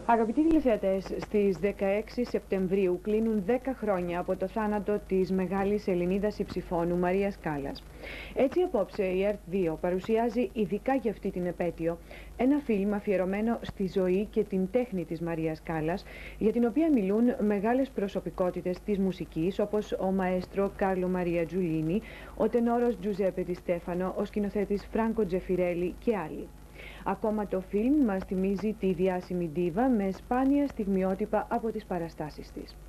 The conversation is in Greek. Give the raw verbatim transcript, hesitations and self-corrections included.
Αγαπητοί τηλεθεατές, στις δεκαέξι Σεπτεμβρίου κλείνουν δέκα χρόνια από το θάνατο της μεγάλης Ελληνίδας υψηφώνου Μαρίας Κάλλας. Έτσι απόψε η ΕΡΤ δύο παρουσιάζει ειδικά για αυτή την επέτειο ένα φιλμ αφιερωμένο στη ζωή και την τέχνη της Μαρίας Κάλλας, για την οποία μιλούν μεγάλες προσωπικότητες της μουσικής όπως ο μαέστρο Κάρλο Μαρία Τζουλίνι, ο τενόρος Τζουζέπε Ντι Στέφανο, ο σκηνοθέτης Φράνκο Τζεφιρέλη και άλλοι. Ακόμα το φιλμ μας θυμίζει τη διάσημη ντίβα με σπάνια στιγμιότυπα από τις παραστάσεις της.